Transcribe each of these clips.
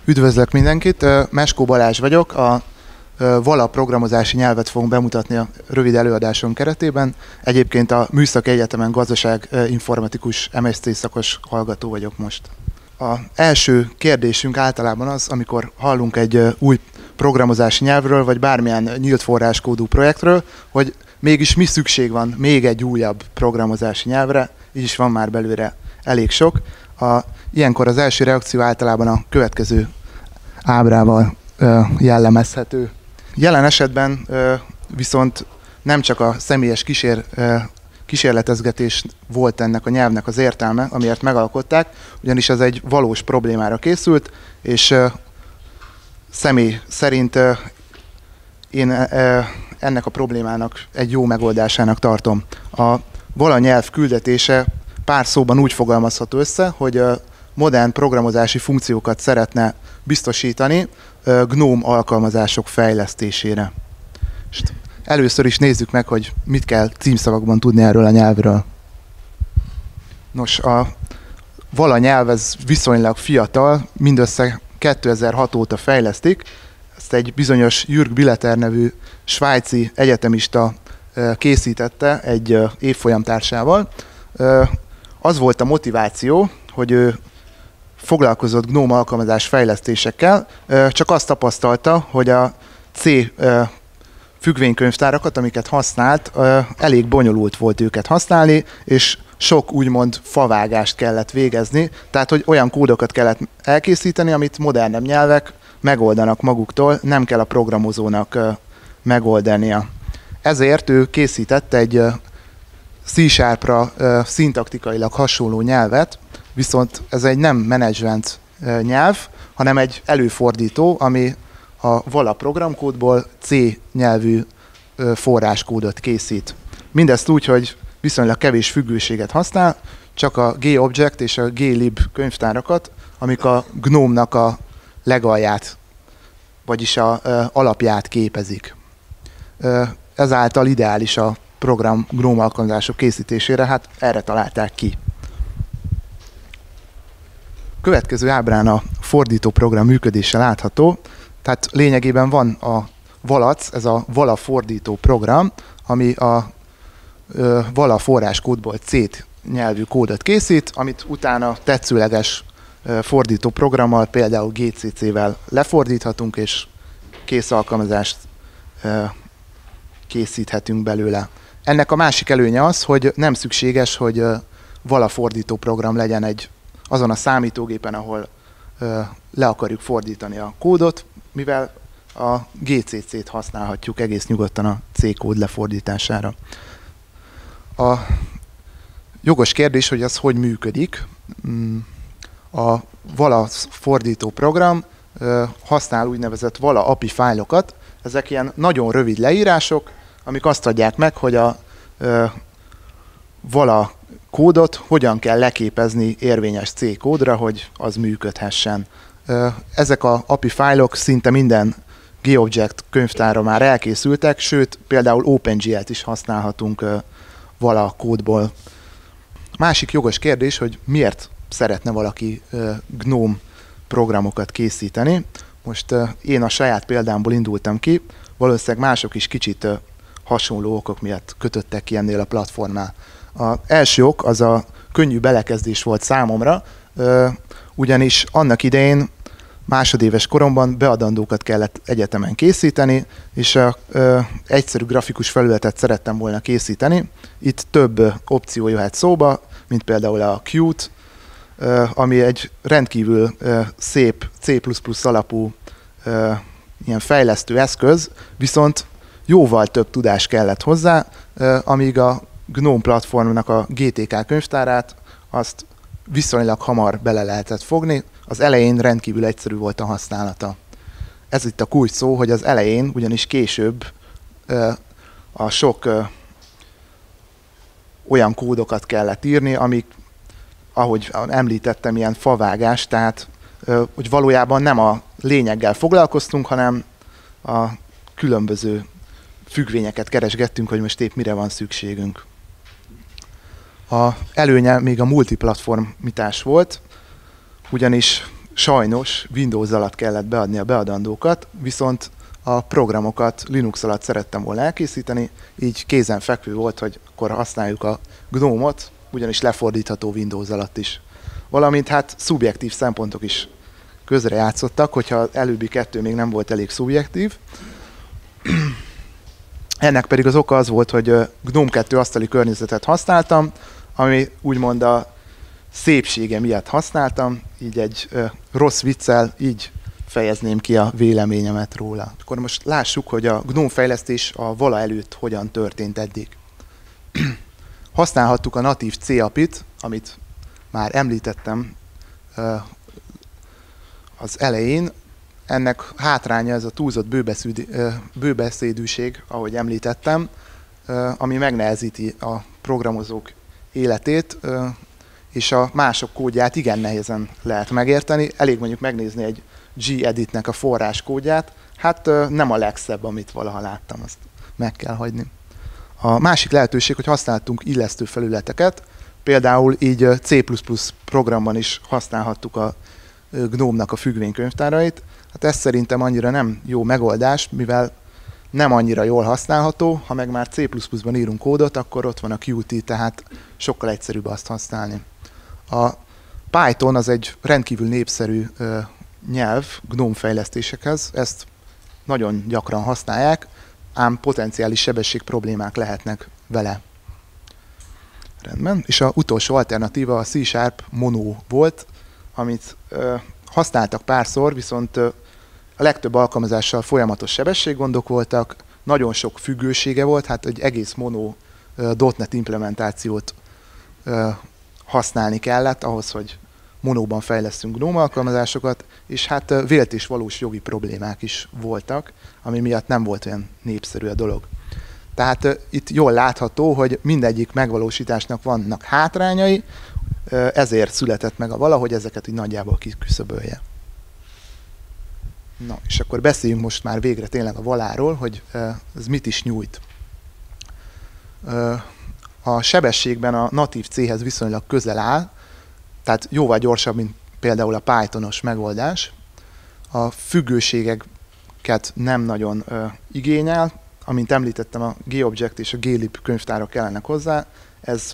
Üdvözlök mindenkit, Meskó Balázs vagyok, a Vala programozási nyelvet fogunk bemutatni a rövid előadásom keretében. Egyébként a Műszaki Egyetemen gazdaságinformatikus MSc szakos hallgató vagyok most. Az első kérdésünk általában az, amikor hallunk egy új programozási nyelvről, vagy bármilyen nyílt forráskódú projektről, hogy mégis mi szükség van még egy újabb programozási nyelvre, így is van már belőle elég sok. Ilyenkor az első reakció általában a következő ábrával jellemezhető. Jelen esetben viszont nem csak a személyes kísérletezgetés volt ennek a nyelvnek az értelme, amiért megalkották, ugyanis ez egy valós problémára készült, és személy szerint én ennek a problémának egy jó megoldásának tartom. A Vala nyelv küldetése pár szóban úgy fogalmazható össze, hogy modern programozási funkciókat szeretne biztosítani GNOME alkalmazások fejlesztésére. És először is nézzük meg, hogy mit kell címszavakban tudni erről a nyelvről. Nos, a Vala nyelv ez viszonylag fiatal, mindössze 2006 óta fejlesztik. Ezt egy bizonyos Jürg Billeter nevű svájci egyetemista készítette egy évfolyamtársával. Az volt a motiváció, hogy ő foglalkozott GNOME alkalmazás fejlesztésekkel, csak azt tapasztalta, hogy a C függvénykönyvtárakat, amiket használt, elég bonyolult volt őket használni, és sok úgymond favágást kellett végezni, tehát hogy olyan kódokat kellett elkészíteni, amit modernebb nyelvek megoldanak maguktól, nem kell a programozónak megoldania. Ezért ő készített egy C-sharpra szintaktikailag hasonló nyelvet, viszont ez egy nem menedzsment nyelv, hanem egy előfordító, ami a Vala programkódból C nyelvű forráskódot készít. Mindezt úgy, hogy viszonylag kevés függőséget használ, csak a G-object és a G-lib könyvtárakat, amik a GNOME-nak a legalját, vagyis a alapját képezik. Ezáltal ideális a program GNOME alkalmazások készítésére, hát erre találták ki. Következő ábrán a fordító program működése látható, tehát lényegében van a Valac, ez a Vala fordító program, ami a Vala forráskódból C nyelvű kódot készít, amit utána tetszőleges fordító programmal, például GCC-vel lefordíthatunk, és kész alkalmazást készíthetünk belőle. Ennek a másik előnye az, hogy nem szükséges, hogy Vala fordító program legyen azon a számítógépen, ahol le akarjuk fordítani a kódot, mivel a GCC-t használhatjuk egész nyugodtan a C kód lefordítására. A jogos kérdés, hogy ez hogy működik. A Vala fordító program használ úgynevezett Vala API fájlokat. Ezek ilyen nagyon rövid leírások, amik azt adják meg, hogy a Vala kódot hogyan kell leképezni érvényes C kódra, hogy az működhessen. Ezek a API fájlok szinte minden G-object könyvtárra már elkészültek, sőt például OpenGL-t is használhatunk Vala kódból. Másik jogos kérdés, hogy miért szeretne valaki GNOME programokat készíteni. Most én a saját példámból indultam ki, valószínűleg mások is kicsit hasonló okok miatt kötöttek ki ennél a platformnál. Az első ok az a könnyű belekezdés volt számomra, ugyanis annak idején másodéves koromban beadandókat kellett egyetemen készíteni, és egyszerű grafikus felületet szerettem volna készíteni. Itt több opció jöhet szóba, mint például a Qt, ami egy rendkívül szép C++ alapú ilyen fejlesztő eszköz, viszont jóval több tudás kellett hozzá, amíg a GNOME platformnak a GTK könyvtárát azt viszonylag hamar bele lehetett fogni. Az elején rendkívül egyszerű volt a használata. Ez itt a kulcs szó, hogy az elején, ugyanis később a sok olyan kódokat kellett írni, amik, ahogy említettem, ilyen favágás, tehát hogy valójában nem a lényeggel foglalkoztunk, hanem a különböző függvényeket keresgettünk, hogy most épp mire van szükségünk. A előnye még a multiplatformitás volt, ugyanis sajnos Windows alatt kellett beadni a beadandókat, viszont a programokat Linux alatt szerettem volna elkészíteni, így kézenfekvő volt, hogy akkor használjuk a GNOME-ot, ugyanis lefordítható Windows alatt is. Valamint hát szubjektív szempontok is közrejátszottak, hogyha az előbbi kettő még nem volt elég szubjektív. Ennek pedig az oka az volt, hogy GNOME 2 asztali környezetet használtam, ami úgymond a szépsége miatt használtam, így egy rossz viccel így fejezném ki a véleményemet róla. Akkor most lássuk, hogy a GNOME fejlesztés a vala előtt hogyan történt eddig. Használhattuk a natív C API-t, amit már említettem az elején. Ennek hátránya ez a túlzott bőbeszédűség, ahogy említettem, ami megnehezíti a programozók életét, és a mások kódját igen nehézen lehet megérteni. Elég mondjuk megnézni egy geditnek a forráskódját, hát nem a legszebb, amit valaha láttam, azt meg kell hagyni. A másik lehetőség, hogy használtunk illesztő felületeket, például így C++ programban is használhattuk a GNOME-nak a függvénykönyvtárait. Hát ez szerintem annyira nem jó megoldás, mivel nem annyira jól használható, ha meg már C++-ban írunk kódot, akkor ott van a Qt, tehát sokkal egyszerűbb azt használni. A Python az egy rendkívül népszerű nyelv GNOME fejlesztésekhez, ezt nagyon gyakran használják, ám potenciális sebesség problémák lehetnek vele. Rendben. És az utolsó alternatíva a C# Mono volt, amit használtak párszor, viszont a legtöbb alkalmazással folyamatos sebességgondok voltak, nagyon sok függősége volt, hát egy egész Mono .NET implementációt használni kellett ahhoz, hogy Monóban fejlesztünk GNOME alkalmazásokat, és hát vélt és valós jogi problémák is voltak, ami miatt nem volt olyan népszerű a dolog. Tehát itt jól látható, hogy mindegyik megvalósításnak vannak hátrányai, ezért született meg a vala, hogy ezeket így nagyjából kiküszöbölje. Na, és akkor beszéljünk most már végre tényleg a valáról, hogy ez mit is nyújt. A sebességben a natív C-hez viszonylag közel áll, tehát jóval gyorsabb, mint például a Pythonos megoldás. A függőségeket nem nagyon igényel, amint említettem, a GObject és a glib könyvtárak kellenek hozzá, ez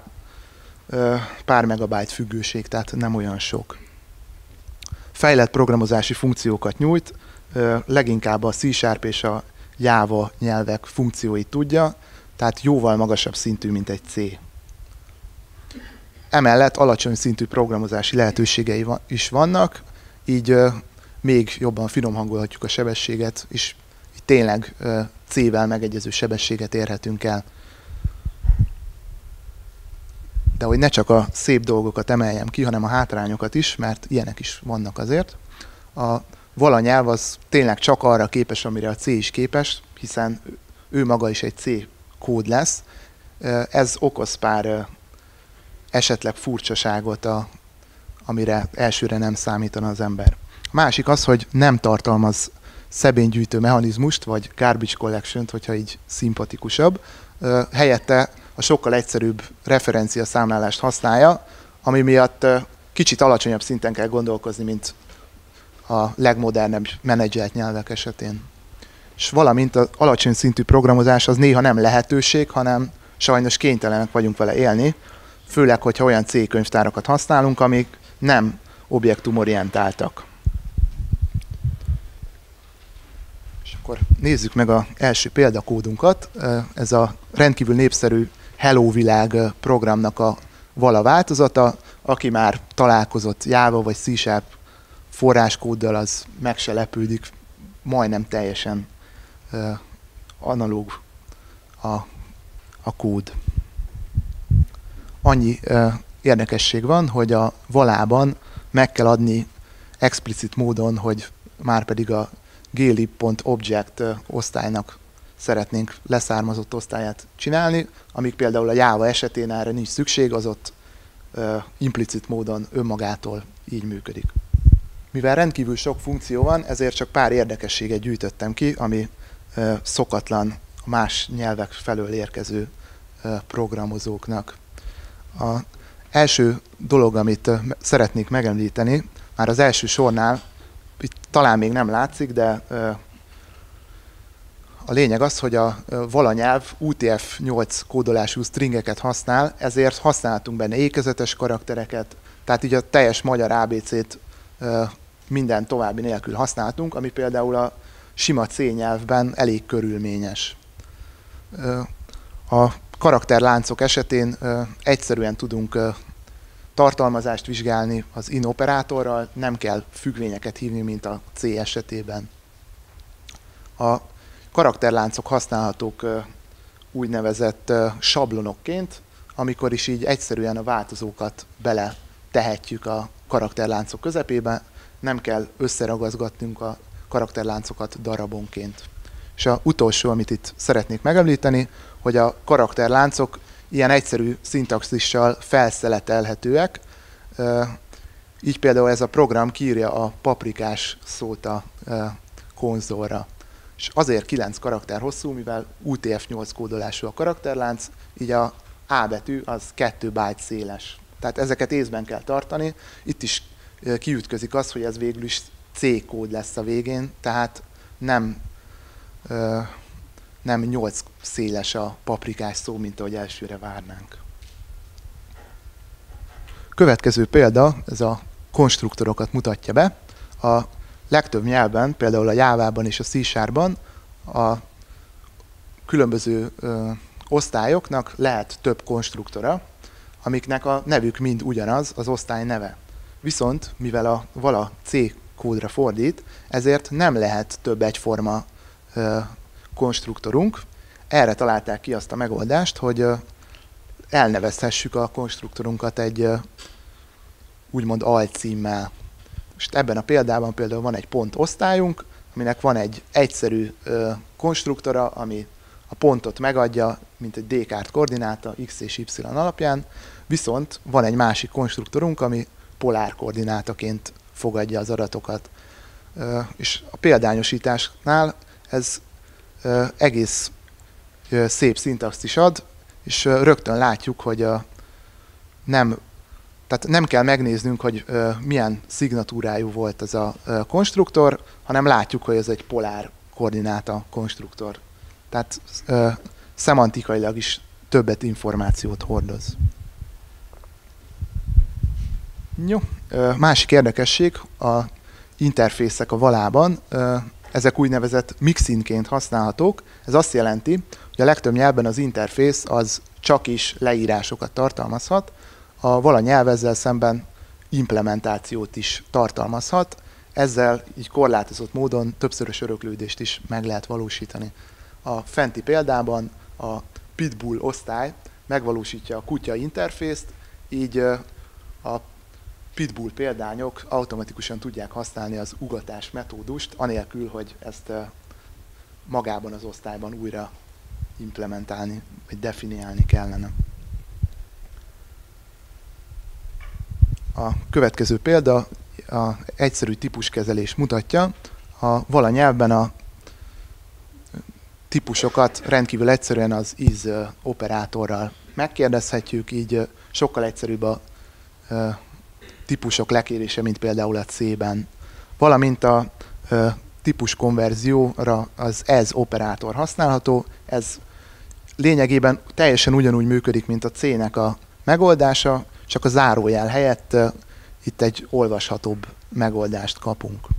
pár megabyte függőség, tehát nem olyan sok. Fejlett programozási funkciókat nyújt, leginkább a C# és a Java nyelvek funkcióit tudja, tehát jóval magasabb szintű, mint egy C. Emellett alacsony szintű programozási lehetőségei is vannak, így még jobban finomhangolhatjuk a sebességet, és tényleg C-vel megegyező sebességet érhetünk el. De hogy ne csak a szép dolgokat emeljem ki, hanem a hátrányokat is, mert ilyenek is vannak azért. A vala nyelv az tényleg csak arra képes, amire a C is képes, hiszen ő maga is egy C kód lesz. Ez okoz pár esetleg furcsaságot, amire elsőre nem számítana az ember. A másik az, hogy nem tartalmaz szebénygyűjtő mechanizmust, vagy garbage collection-t, hogyha így szimpatikusabb. Helyette a sokkal egyszerűbb referenciaszámlálást használja, ami miatt kicsit alacsonyabb szinten kell gondolkozni, mint a legmodernebb menedzselt nyelvek esetén. És valamint az alacsony szintű programozás az néha nem lehetőség, hanem sajnos kénytelenek vagyunk vele élni, főleg, hogyha olyan C könyvtárakat használunk, amik nem objektumorientáltak. És akkor nézzük meg az első példakódunkat. Ez a rendkívül népszerű Hello Világ programnak a vala változata. Aki már találkozott Java vagy C# forráskóddal, az meg se lepődik, majdnem teljesen analóg a kód. Annyi érdekesség van, hogy a valában meg kell adni explicit módon, hogy már pedig a glib.object osztálynak szeretnénk leszármazott osztályát csinálni, amíg például a Java esetén erre nincs szükség, az ott implicit módon önmagától így működik. Mivel rendkívül sok funkció van, ezért csak pár érdekességet gyűjtöttem ki, ami szokatlan a más nyelvek felől érkező programozóknak. Az első dolog, amit szeretnék megemlíteni, már az első sornál, itt talán még nem látszik, de a lényeg az, hogy a Vala nyelv UTF-8 kódolású stringeket használ, ezért használhatunk benne ékezetes karaktereket, tehát így a teljes magyar ABC-t minden további nélkül használhatunk, ami például a sima C nyelvben elég körülményes. A karakterláncok esetén egyszerűen tudunk tartalmazást vizsgálni az in operátorral, nem kell függvényeket hívni, mint a C esetében. A karakterláncok használhatók úgynevezett sablonokként, amikor is így egyszerűen a változókat bele tehetjük a karakterláncok közepébe, nem kell összeragazgatnunk a karakterláncokat darabonként. És az utolsó, amit itt szeretnék megemlíteni, hogy a karakterláncok ilyen egyszerű szintaxissal felszeletelhetőek. Így például ez a program kiírja a paprikás szót a konzolra. És azért 9 karakter hosszú, mivel UTF-8 kódolású a karakterlánc, így a A betű az 2 byte széles. Tehát ezeket észben kell tartani. Itt is kiütközik az, hogy ez végül is C kód lesz a végén, tehát nem 8 széles a paprikás szó, mint ahogy elsőre várnánk. Következő példa, ez a konstruktorokat mutatja be. A legtöbb nyelven, például a Java-ban és a C-Sharp-ban a különböző osztályoknak lehet több konstruktora, amiknek a nevük mind ugyanaz, az osztály neve. Viszont, mivel a Vala C kódra fordít, ezért nem lehet több egyforma konstruktorunk. Erre találták ki azt a megoldást, hogy elnevezhessük a konstruktorunkat egy úgymond alcímmel. Most ebben a példában például van egy pont osztályunk, aminek van egy egyszerű konstruktora, ami a pontot megadja, mint egy D-kárt koordináta X és Y alapján, viszont van egy másik konstruktorunk, ami polár koordinátaként fogadja az adatokat. És a példányosításnál ez egész szép szintaxis ad, és rögtön látjuk, hogy nem kell megnéznünk, hogy milyen szignatúrájú volt ez a konstruktor, hanem látjuk, hogy ez egy polár koordináta konstruktor. Tehát szemantikailag is többet információt hordoz. Jó. Másik érdekesség, a interfészek a Valában, ezek úgynevezett mixinként használhatók. Ez azt jelenti, hogy a legtöbb nyelvben az interfész az csak is leírásokat tartalmazhat, a Vala nyelv ezzel szemben implementációt is tartalmazhat, ezzel így korlátozott módon többszörös öröklődést is meg lehet valósítani. A fenti példában a Pitbull osztály megvalósítja a kutya interfészt, így a Pitbull példányok automatikusan tudják használni az ugatás metódust, anélkül, hogy ezt magában az osztályban újra implementálni, vagy definiálni kellene. A következő példa a egyszerű típuskezelés mutatja. A Vala nyelvben a típusokat rendkívül egyszerűen az is operátorral megkérdezhetjük, így sokkal egyszerűbb a típusok lekérése, mint például a C-ben. Valamint a típuskonverzióra az as operátor használható, ez lényegében teljesen ugyanúgy működik, mint a C-nek a megoldása, csak a zárójel helyett itt egy olvashatóbb megoldást kapunk.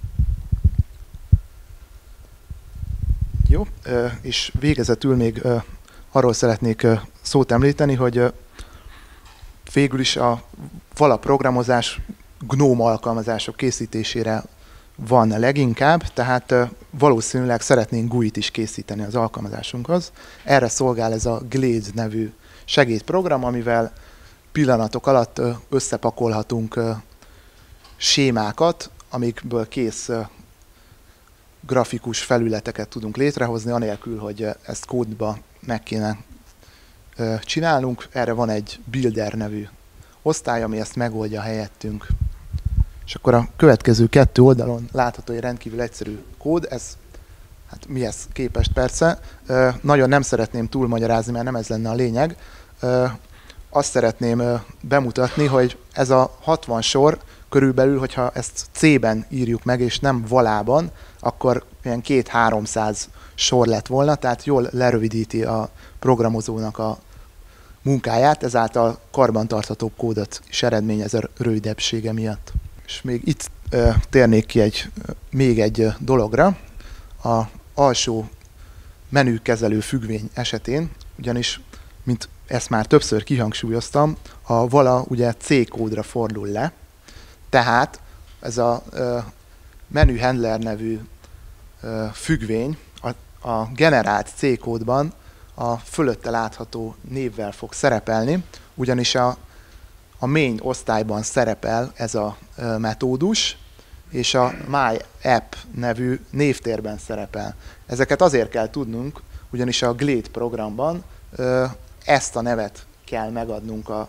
Jó, és végezetül még arról szeretnék szót említeni, hogy végül is a Vala programozás GNOME alkalmazások készítésére van leginkább, tehát valószínűleg szeretnénk GUI-t is készíteni az alkalmazásunkhoz. Erre szolgál ez a Glade nevű segédprogram, amivel pillanatok alatt összepakolhatunk sémákat, amikből kész grafikus felületeket tudunk létrehozni, anélkül, hogy ezt kódba meg kéne csinálnunk. Erre van egy Builder nevű osztály, ami ezt megoldja helyettünk. És akkor a következő 2 oldalon látható egy rendkívül egyszerű kód, ez hát mihez képest persze. Nagyon nem szeretném túlmagyarázni, mert nem ez lenne a lényeg. Azt szeretném bemutatni, hogy ez a 60 sor körülbelül, hogyha ezt C-ben írjuk meg, és nem valában, akkor ilyen 200-300 sor lett volna, tehát jól lerövidíti a programozónak a munkáját, ezáltal karbantarthatóbb kódot is eredményez a rövidebbsége miatt. És még itt térnék ki még egy dologra. A alsó menükezelő függvény esetén, ugyanis, mint ezt már többször kihangsúlyoztam, a vala ugye C kódra fordul le, tehát ez a menu handler nevű függvény a generált C kódban a fölötte látható névvel fog szerepelni, ugyanis a main osztályban szerepel ez a metódus, és a myApp nevű névtérben szerepel. Ezeket azért kell tudnunk, ugyanis a Glade programban ezt a nevet kell megadnunk a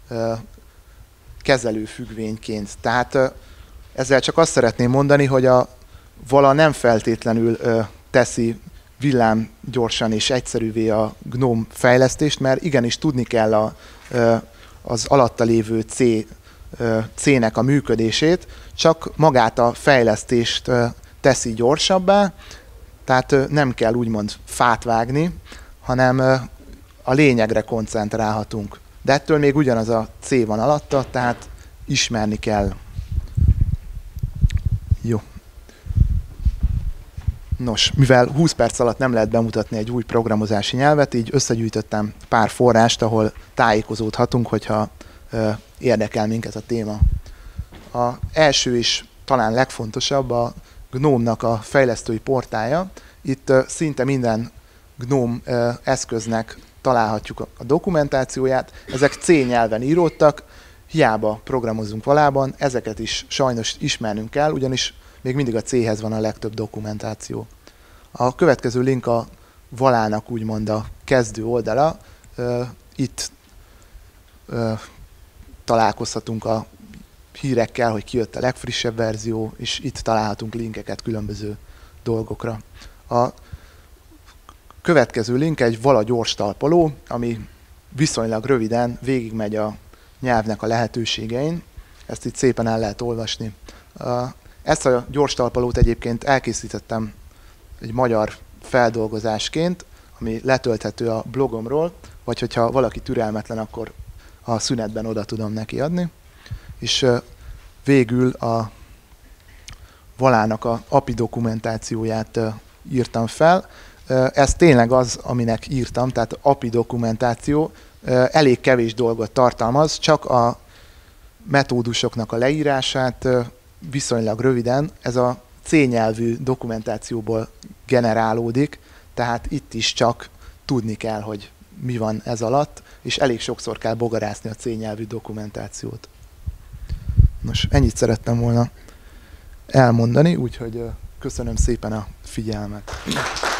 kezelő függvényként. Tehát ezzel csak azt szeretném mondani, hogy a vala nem feltétlenül teszi villámgyorsan és egyszerűvé a GNOME fejlesztést, mert igenis tudni kell az alatta lévő C-nek a működését, csak magát a fejlesztést teszi gyorsabbá, tehát nem kell úgymond fát vágni, hanem a lényegre koncentrálhatunk. De ettől még ugyanaz a C van alatta, tehát ismerni kell. Jó. Nos, mivel 20 perc alatt nem lehet bemutatni egy új programozási nyelvet, így összegyűjtöttem pár forrást, ahol tájékozódhatunk, hogyha érdekel minket a téma. Az első is talán legfontosabb a GNOME-nak a fejlesztői portálja. Itt szinte minden GNOME eszköznek találhatjuk a dokumentációját. Ezek C nyelven íródtak, hiába programozunk valában, ezeket is sajnos ismernünk kell, ugyanis még mindig a C-hez van a legtöbb dokumentáció. A következő link a valának úgymond a kezdő oldala. Itt találkozhatunk a hírekkel, hogy kijött a legfrissebb verzió, és itt találhatunk linkeket különböző dolgokra. A következő link egy vala gyors talpaló, ami viszonylag röviden végigmegy a nyelvnek a lehetőségein. Ezt itt szépen el lehet olvasni. Ezt a gyors talpalót egyébként elkészítettem egy magyar feldolgozásként, ami letölthető a blogomról, vagy hogyha valaki türelmetlen, akkor a szünetben oda tudom neki adni. És végül a valának a API dokumentációját írtam fel. Ez tényleg az, aminek írtam, tehát API dokumentáció elég kevés dolgot tartalmaz, csak a metódusoknak a leírását viszonylag röviden. Ez a C nyelvű dokumentációból generálódik, tehát itt is csak tudni kell, hogy mi van ez alatt, és elég sokszor kell bogarászni a C nyelvű dokumentációt. Nos, ennyit szerettem volna elmondani, úgyhogy köszönöm szépen a figyelmet.